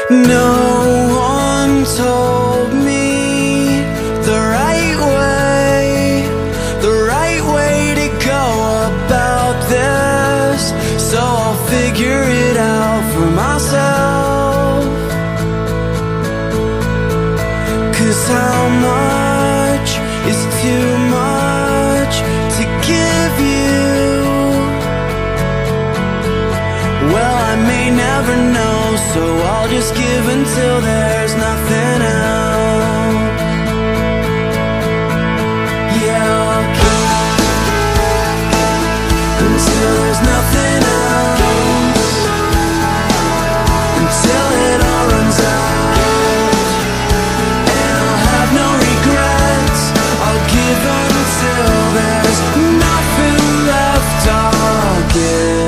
No one told me the right way to go about this, so I'll figure it out for myself. 'Cause how much is too much to give you? Well, I may never know, so I'll just give until there's nothing else. Yeah, I'll give until there's nothing else, until it all runs out, and I'll have no regrets. I'll give until there's nothing left. I'll give.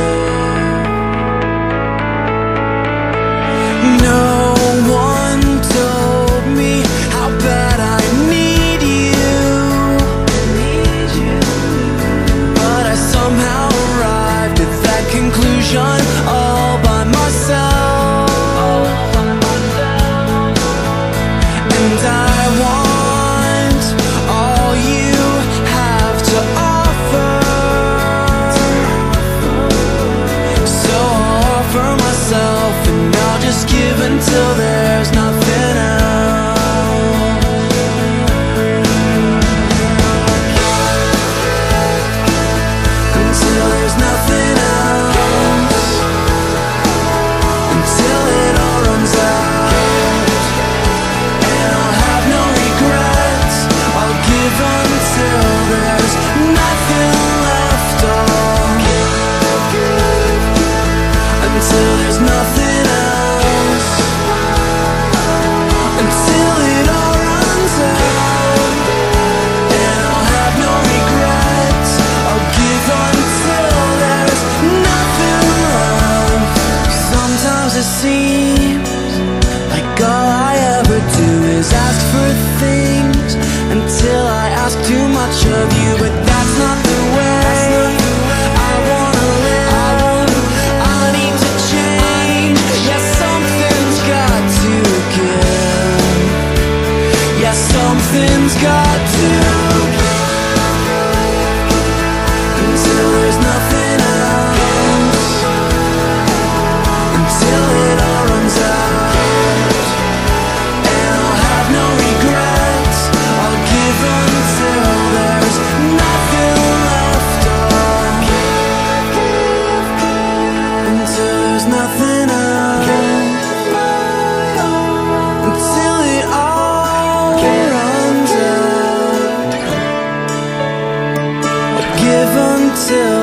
No one told me how bad I need you, but I somehow arrived at that conclusion all by myself. And I want all you have to offer, so I'll offer myself, and I'll just give until there's nothing else. Until there's nothing else, until it all runs out, and I'll have no regrets. I'll give until there's nothing left. I'll give until there's nothing else, until it all runs out, and I'll have no regrets. I'll give until there's nothing left. Sometimes it seems like all I ever do is ask for things until I ask too much of you, but that's not the way I wanna live. I need to change. Yeah, something's got to give. Yeah, something's got to give until there's nothing else, until it all runs out, and I'll have no regrets. I'll give until there's nothing left. I'll give until there's nothing else, until it all runs out. I'll give until